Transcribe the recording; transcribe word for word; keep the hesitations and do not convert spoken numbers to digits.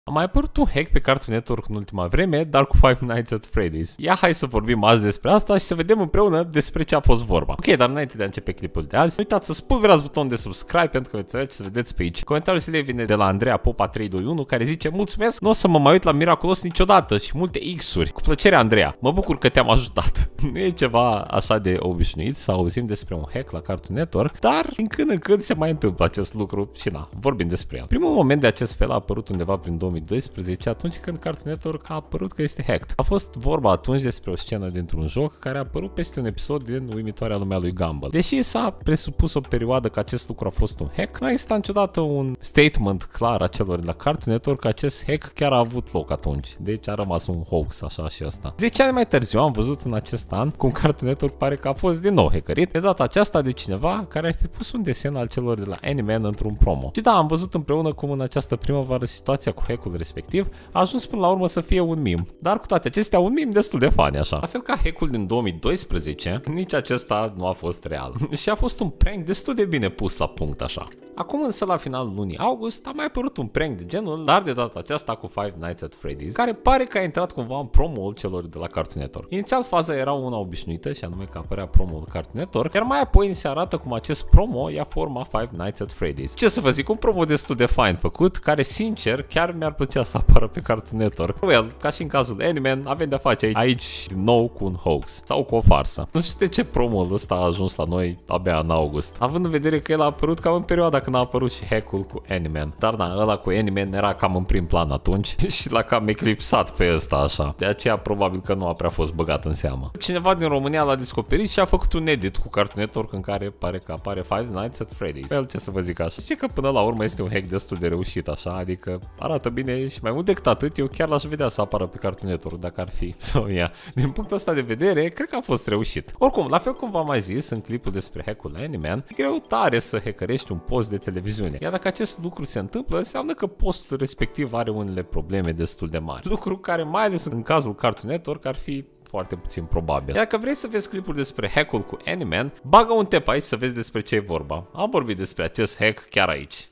A mai apărut un hack pe Cartoon Network în ultima vreme, dar cu Five Nights at Freddy's. Ia hai să vorbim azi despre asta și să vedem împreună despre ce a fost vorba. Ok, dar înainte de a începe clipul de azi, nu uitați să spulberați butonul de subscribe pentru că veți avea ce să vedeți pe aici. Comentariul zilei vine de la Andreea Popa trei doi unu care zice: mulțumesc, nu o să mă mai uit la Miraculos niciodată și multe X-uri. Cu plăcere, Andreea, mă bucur că te-am ajutat. Nu e ceva așa de obișnuit să auzim despre un hack la Cartoon Network, dar din când în când se mai întâmplă acest lucru și na, vorbim despre el. Primul moment de acest fel a apărut undeva prin două mii doisprezece, atunci când Cartoon Network a apărut că este hacked. A fost vorba atunci despre o scenă dintr-un joc care a apărut peste un episod din Uimitoarea Lumea lui Gumball. Deși s-a presupus o perioadă că acest lucru a fost un hack, nu a existat niciodată un statement clar a celor de la Cartoon Network că acest hack chiar a avut loc atunci. Deci a rămas un hoax așa și ăsta. zece ani mai târziu am văzut în acest an cum Cartoon Network pare că a fost din nou hackerit, de data aceasta de cineva care a fi pus un desen al celor de la Animan într-un promo. Și da, am văzut împreună cum în această primăvară situația cu hack-ul respectiv a ajuns până la urmă să fie un meme. Dar cu toate acestea, un meme destul de funny așa. La fel ca hack-ul din două mii doisprezece, nici acesta nu a fost real. Și a fost un prank destul de bine pus la punct așa. Acum însă la finalul lunii august a mai apărut un prank de genul, dar de data aceasta cu Five Nights at Freddy's, care pare că a intrat cumva în promo-ul celor de la Cartoon Network. Inițial faza era una obișnuită și anume că apărea promo-ul Cartoon Network, iar mai apoi ni se arată cum acest promo ia forma Five Nights at Freddy's. Ce să vă zic, un promo destul de fain făcut, care sincer chiar mi-ar plăcea să apară pe Cartoon Network. Well, ca și în cazul Animan, avem de-a face aici din nou cu un hoax sau cu o farsă. Nu știu de ce promo-ul ăsta a ajuns la noi abia în august, având în vedere că el a apărut cam în perioada când a apărut și hack-ul cu Animan. Dar da, ăla cu Animan era cam în prim plan atunci și l-a cam eclipsat pe ăsta așa. De aceea probabil că nu a prea fost băgat în seamă. Cineva din România l-a descoperit și a făcut un edit cu Cartoon Network în care pare că apare Five Nights at Freddy's. Well, ce să vă zic așa. Zice că până la urmă este un hack destul de reușit așa, adică arată bine și mai mult decât atât, eu chiar l-aș vedea să apară pe Cartoon Network dacă ar fi. So, yeah. Din punctul ăsta de vedere, cred că a fost reușit. Oricum, la fel cum v-am mai zis în clipul despre hack-ul Animan, e greu tare să hackerești un post de televiziune. Iar dacă acest lucru se întâmplă, înseamnă că postul respectiv are unele probleme destul de mari. Lucru care, mai ales în cazul Cartoon Network, ar fi foarte puțin probabil. Iar dacă vrei să vezi clipuri despre hack-ul cu Animan, bagă un tap aici să vezi despre ce e vorba. Am vorbit despre acest hack chiar aici.